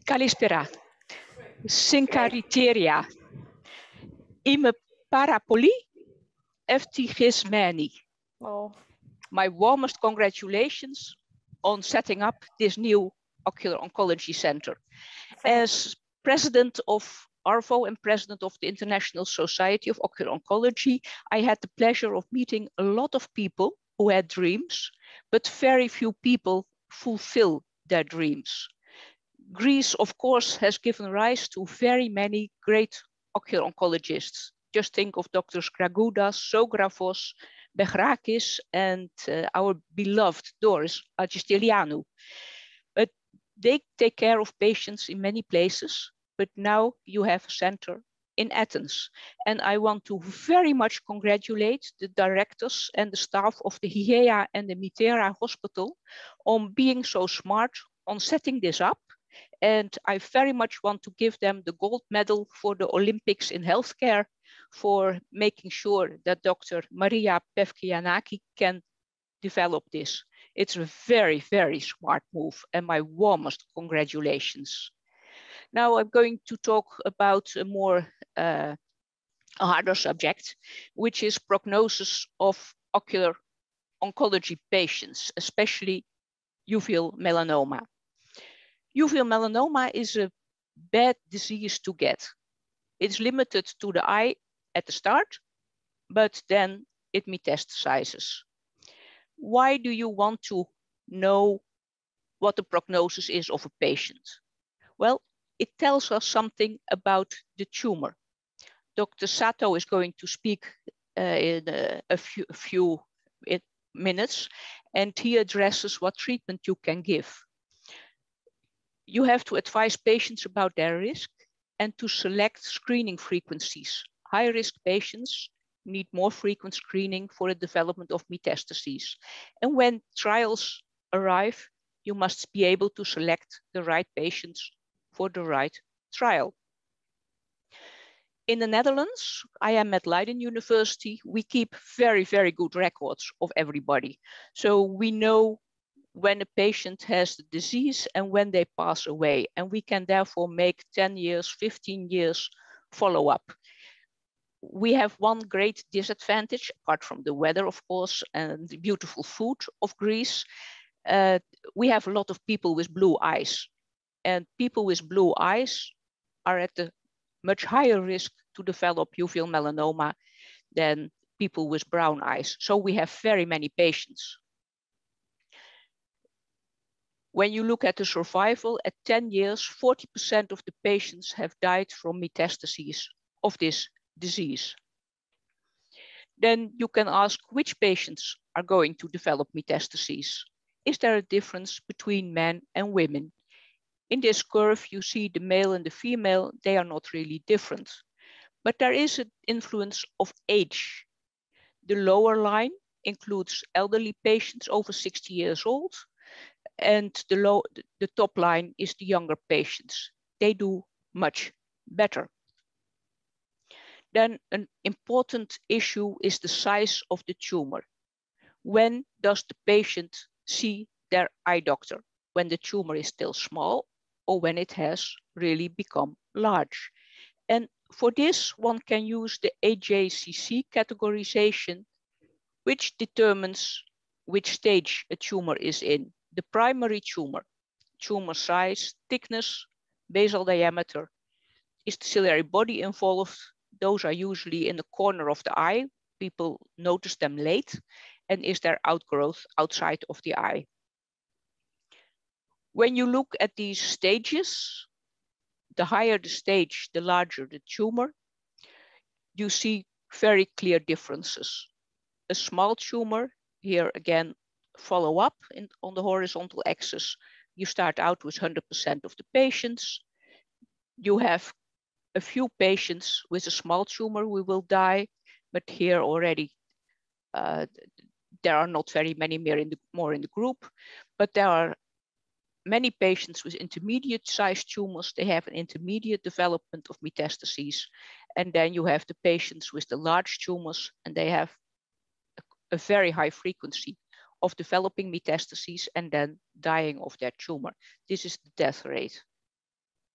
Kalispera. Syncariteria. Ime parapoli eftigismeni. Oh. My warmest congratulations on setting up this new ocular oncology center. As president of ARVO and president of the International Society of Ocular Oncology, I had the pleasure of meeting a lot of people who had dreams, but very few people fulfill their dreams. Greece, of course, has given rise to very many great ocular oncologists. Just think of Drs. Gragoudas, Zographos, Begrakis, and our beloved Doris Agistelianou. But they take care of patients in many places, but now you have a center in Athens. And I want to very much congratulate the directors and the staff of the Hygieia and the Mitera Hospital on being so smart on setting this up. And I very much want to give them the gold medal for the Olympics in healthcare for making sure that Dr. Maria Pevkianaki can develop this. It's a very, very smart move and my warmest congratulations. Now I'm going to talk about a more harder subject, which is prognosis of ocular oncology patients, especially uveal melanoma. Uveal melanoma is a bad disease to get. It's limited to the eye at the start, but then it metastasizes. Why do you want to know what the prognosis is of a patient? Well, it tells us something about the tumor. Dr. Sato is going to speak in a few minutes, and he addresses what treatment you can give. You have to advise patients about their risk and to select screening frequencies. High-risk patients need more frequent screening for the development of metastases. And when trials arrive, you must be able to select the right patients for the right trial. In the Netherlands, I am at Leiden University. We keep very, very good records of everybody. So we know when a patient has the disease and when they pass away. And we can therefore make 10 years, 15 years follow-up. We have one great disadvantage, apart from the weather, of course, and the beautiful food of Greece. We have a lot of people with blue eyes. And people with blue eyes are at a much higher risk to develop uveal melanoma than people with brown eyes. So we have very many patients. When you look at the survival, at 10 years, 40% of the patients have died from metastases of this disease. Then you can ask which patients are going to develop metastases. Is there a difference between men and women? In this curve, you see the male and the female, they are not really different. But there is an influence of age. The lower line includes elderly patients over 60 years old. And the top line is the younger patients. They do much better. Then an important issue is the size of the tumor. When does the patient see their eye doctor? When the tumor is still small or when it has really become large? And for this, one can use the AJCC categorization, which determines which stage a tumor is in. The primary tumor size, thickness, basal diameter. Is the ciliary body involved? Those are usually in the corner of the eye. People notice them late. And is there outgrowth outside of the eye? When you look at these stages, the higher the stage, the larger the tumor, you see very clear differences. A small tumor, here again, follow up on the horizontal axis. You start out with 100% of the patients. You have a few patients with a small tumor who will die, but here already there are not very many more in the group, but there are many patients with intermediate sized tumors. They have an intermediate development of metastases. And then you have the patients with the large tumors and they have a very high frequency of developing metastases and then dying of their tumor. This is the death rate.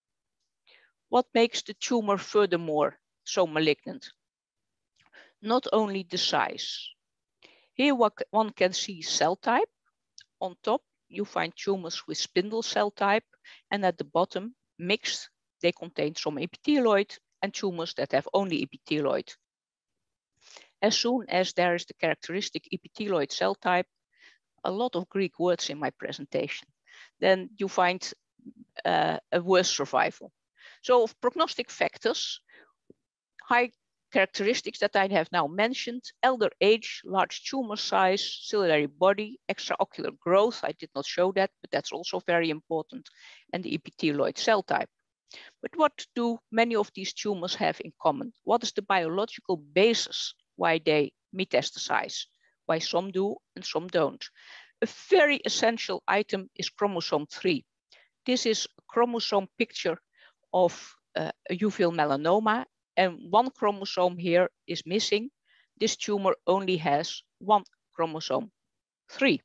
What makes the tumor furthermore so malignant? Not only the size. Here one can see cell type. On top, you find tumors with spindle cell type, and at the bottom, mixed, they contain some epithelioid and tumors that have only epithelioid. As soon as there is the characteristic epithelioid cell type, a lot of Greek words in my presentation, then you find a worse survival. So of prognostic factors, high characteristics that I have now mentioned: elder age, large tumor size, ciliary body, extraocular growth. I did not show that, but that's also very important, and the epithelioid cell type. But what do many of these tumors have in common? What is the biological basis why they metastasize? Why some do and some don't? A very essential item is chromosome 3. This is a chromosome picture of uveal melanoma, and one chromosome here is missing. This tumor only has one chromosome 3.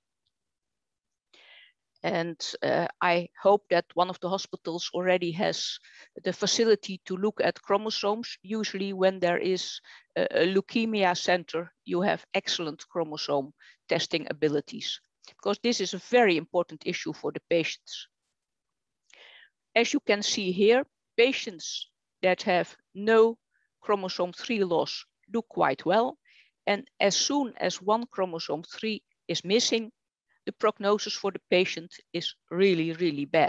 And I hope that one of the hospitals already has the facility to look at chromosomes. Usually when there is a leukemia center, you have excellent chromosome testing abilities, because this is a very important issue for the patients. As you can see here, patients that have no chromosome 3 loss do quite well. And as soon as one chromosome 3 is missing, the prognosis for the patient is really, really bad.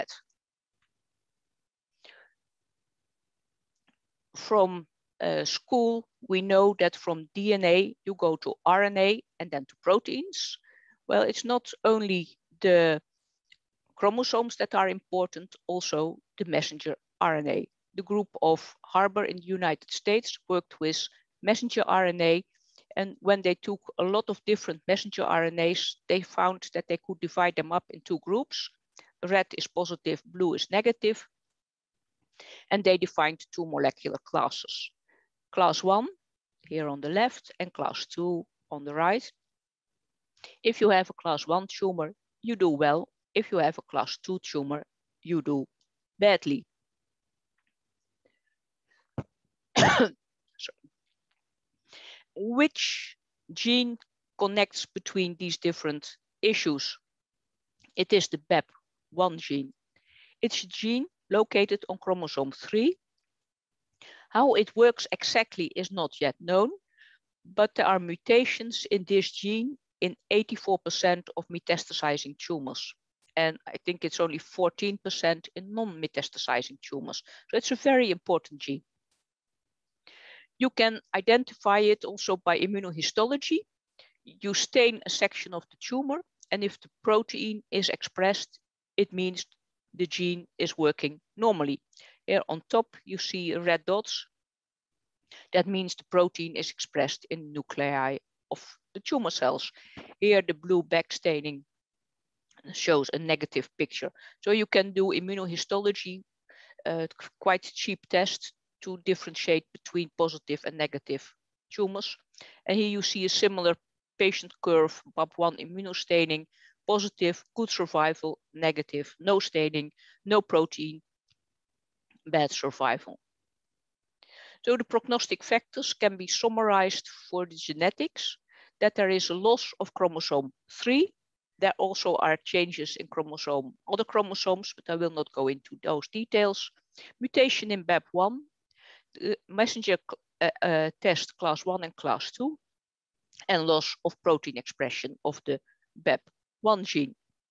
From school, we know that from DNA, you go to RNA and then to proteins. Well, it's not only the chromosomes that are important, also the messenger RNA. The group of Harbor in the United States worked with messenger RNA, and when they took a lot of different messenger RNAs, they found that they could divide them up in two groups. Red is positive, blue is negative, and they defined two molecular classes. Class 1, here on the left, and class 2 on the right. If you have a class 1 tumor, you do well. If you have a class 2 tumor, you do badly. Which gene connects between these different issues? It is the BEP1 gene. It's a gene located on chromosome 3. How it works exactly is not yet known, but there are mutations in this gene in 84% of metastasizing tumors. And I think it's only 14% in non-metastasizing tumors. So it's a very important gene. You can identify it also by immunohistology. You stain a section of the tumor, and if the protein is expressed, it means the gene is working normally. Here on top, you see red dots. That means the protein is expressed in nuclei of the tumor cells. Here, the blue back staining shows a negative picture. So you can do immunohistology, quite cheap test to differentiate between positive and negative tumors. And here you see a similar patient curve, BAP1 immunostaining, positive, good survival, negative, no staining, no protein, bad survival. So the prognostic factors can be summarized for the genetics, that there is a loss of chromosome 3. There also are changes in other chromosomes, but I will not go into those details. Mutation in BAP1, messenger test class 1 and class 2, and loss of protein expression of the BAP1 gene.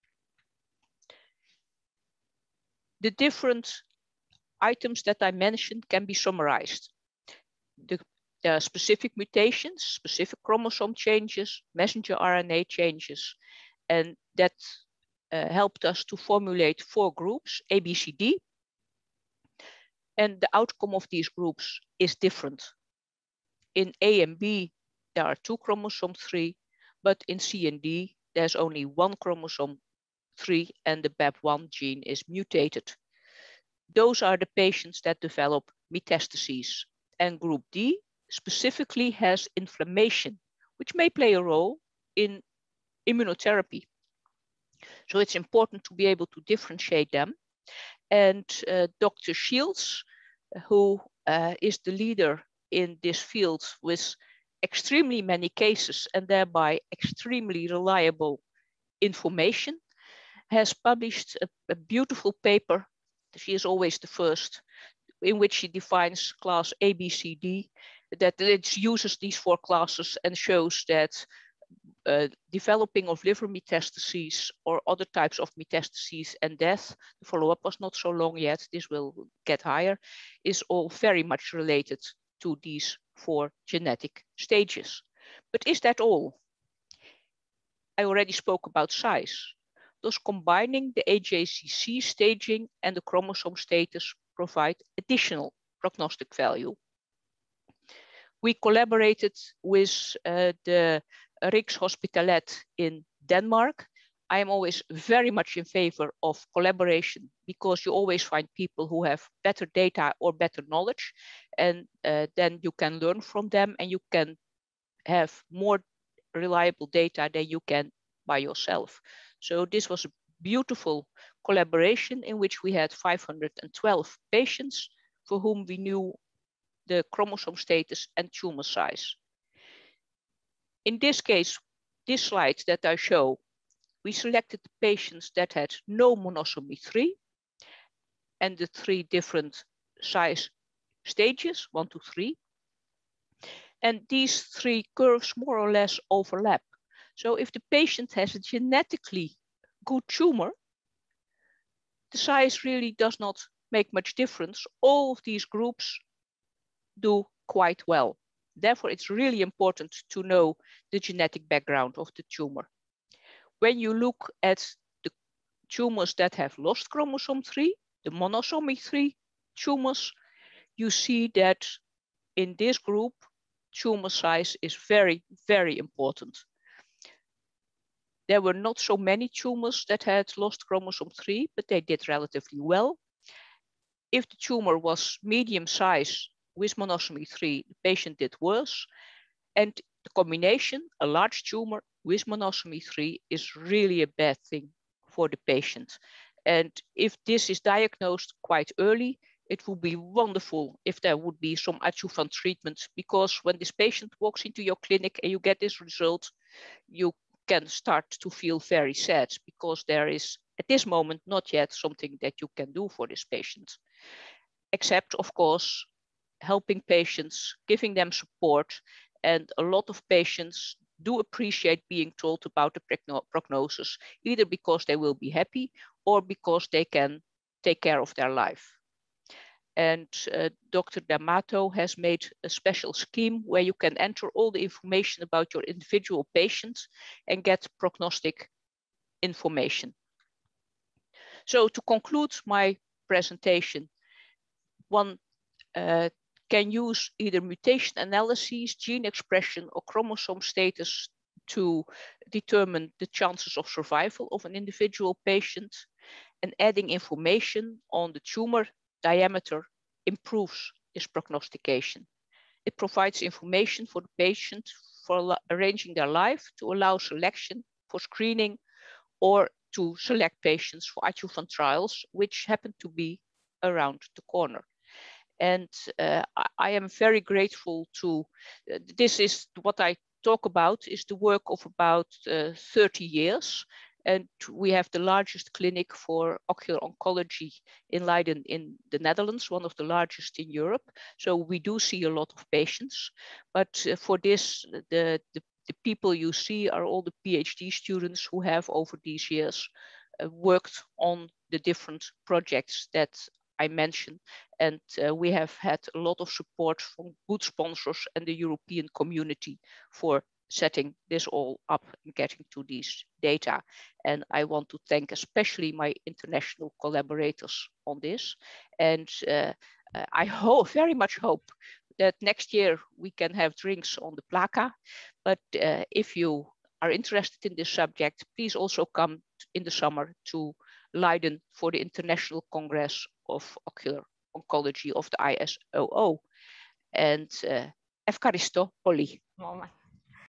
The different items that I mentioned can be summarized. There are specific mutations, specific chromosome changes, messenger RNA changes, and that helped us to formulate 4 groups, A, B, C, D. And the outcome of these groups is different. In A and B, there are 2 chromosome 3, but in C and D, there's only 1 chromosome 3, and the BAP1 gene is mutated. Those are the patients that develop metastases. And group D specifically has inflammation, which may play a role in immunotherapy. So it's important to be able to differentiate them. And Dr. Shields who is the leader in this field with extremely many cases and thereby extremely reliable information, has published a beautiful paper. She is always the first, in which she defines class A, B, C, D, that it uses these 4 classes and shows that developing of liver metastases or other types of metastases and death, the follow-up was not so long yet, this will get higher, is all very much related to these 4 genetic stages. But is that all? I already spoke about size. Thus, combining the AJCC staging and the chromosome status provide additional prognostic value. We collaborated with the Rigshospitalet in Denmark. I am always very much in favor of collaboration because you always find people who have better data or better knowledge, and then you can learn from them and you can have more reliable data than you can by yourself. So this was a beautiful collaboration in which we had 512 patients for whom we knew the chromosome status and tumor size. In this case, this slide that I show, we selected the patients that had no monosomy 3 and the 3 different size stages, 1 to 3. And these 3 curves more or less overlap. So if the patient has a genetically good tumor, the size really does not make much difference. All of these groups do quite well. Therefore, it's really important to know the genetic background of the tumor. When you look at the tumors that have lost chromosome 3, the monosomy 3 tumors, you see that in this group, tumor size is very, very important. There were not so many tumors that had lost chromosome 3, but they did relatively well. If the tumor was medium size with monosomy 3, the patient did worse. And the combination, a large tumor with monosomy 3, is really a bad thing for the patient. And if this is diagnosed quite early, it would be wonderful if there would be some adjuvant treatment, because when this patient walks into your clinic and you get this result, you can start to feel very sad because there is, at this moment, not yet something that you can do for this patient. Except, of course, helping patients, giving them support. And a lot of patients do appreciate being told about the prognosis, either because they will be happy or because they can take care of their life. And Dr. D'Amato has made a special scheme where you can enter all the information about your individual patients and get prognostic information. So to conclude my presentation, one can use either mutation analyses, gene expression, or chromosome status to determine the chances of survival of an individual patient. And adding information on the tumor diameter improves this prognostication. It provides information for the patient for arranging their life to allow selection for screening or to select patients for adjuvant trials, which happen to be around the corner. And I am very grateful to, this is what I talk about, is the work of about 30 years. And we have the largest clinic for ocular oncology in Leiden in the Netherlands, one of the largest in Europe. So we do see a lot of patients. But for this, the people you see are all the PhD students who have over these years worked on the different projects that I mentioned, and we have had a lot of support from good sponsors and the European community for setting this all up and getting to these data. And I want to thank especially my international collaborators on this. And I very much hope that next year we can have drinks on the Plaka. But if you are interested in this subject, please also come in the summer to Leiden for the International Congress of Ocular Oncology of the ISOO. And Efkaristo Oli.